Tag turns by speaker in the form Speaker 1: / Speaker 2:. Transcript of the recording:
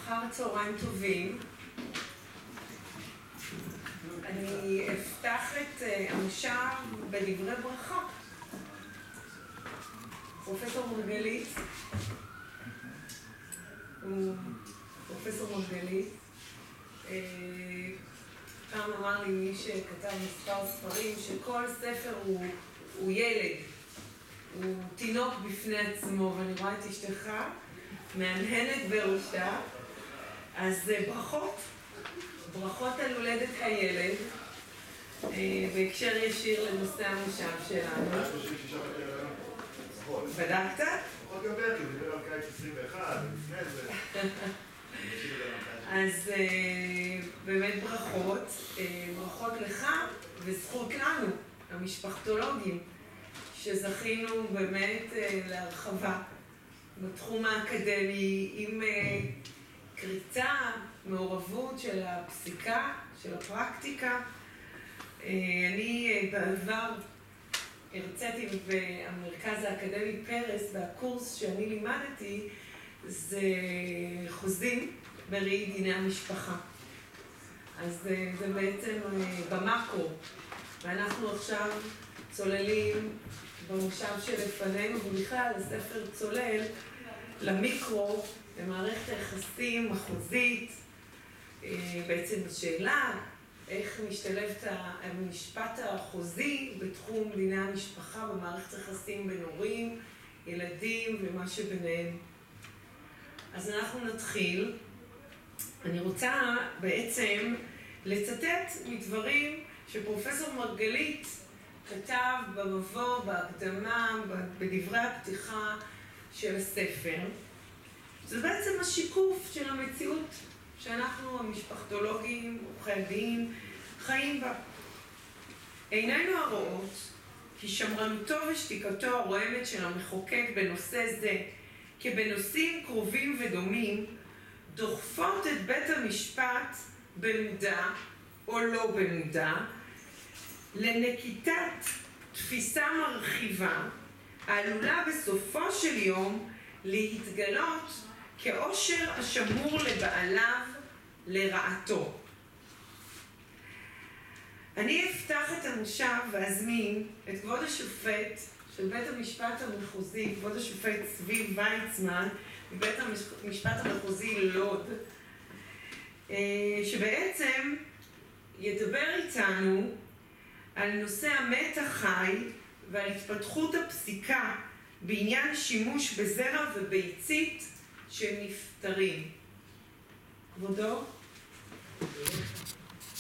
Speaker 1: אחר צהריים טובים. אני אפתח את המושב בדברי ברכה. פרופסור מרגלית, פעם אמר לי מי שכתב מספר ספרים שכל ספר הוא ילד, הוא תינוק בפני עצמו, ואני רואה את אשתך מהנהנת בראשה. אז ברכות על הולדת הילד, בהקשר ישיר לנושא המושב שלנו.
Speaker 2: 36 בקר.
Speaker 1: בדקת?
Speaker 2: פחות גבר, כי הוא דיבר על קיץ 21, לפני זה.
Speaker 1: אז באמת ברכות לך וזכות לנו, המשפחתולוגים, שזכינו באמת להרחבה בתחום האקדמי עם קריצה, מעורבות של הפסיקה, של הפרקטיקה. אני בעבר הרציתי במרכז האקדמי פרס, והקורס שאני לימדתי זה חוזים בראי דיני המשפחה. אז זה בעצם במקרו, ואנחנו עכשיו צוללים במושב שלפנינו, ובכלל הספר צולל למיקרו, למערכת היחסים החוזית. בעצם השאלה איך משתלב המשפט החוזי בתחום דיני המשפחה במערכת היחסים בין הורים, ילדים ומה שביניהם. אז אנחנו נתחיל. אני רוצה בעצם לצטט מדברים שפרופסור מרגלית כתב במבוא, בהקדמה, בדברי הפתיחה של הספר. זה בעצם השיקוף של המציאות שאנחנו המשפחתולוגים, עורכי הדין, חיים בה. עינינו הרואות כי שמרנותו ושתיקתו הרועמת של המחוקק בנושא זה, כבנושאים קרובים ודומים, דוחפות את בית המשפט במודע או לא במודע לנקיטת תפיסה מרחיבה, העלולה בסופו של יום להתגלות כאושר השמור לבעליו לרעתו. אני אפתח את המושב ואזמין את כבוד השופט של בית המשפט המחוזי, כבוד השופט צבי ויצמן, מבית המשפט המחוזי לוד, שבעצם ידבר איתנו על נושא המת החי ועל התפתחות הפסיקה בעניין שימוש בזרע וביצית שנפטרים. כבודו?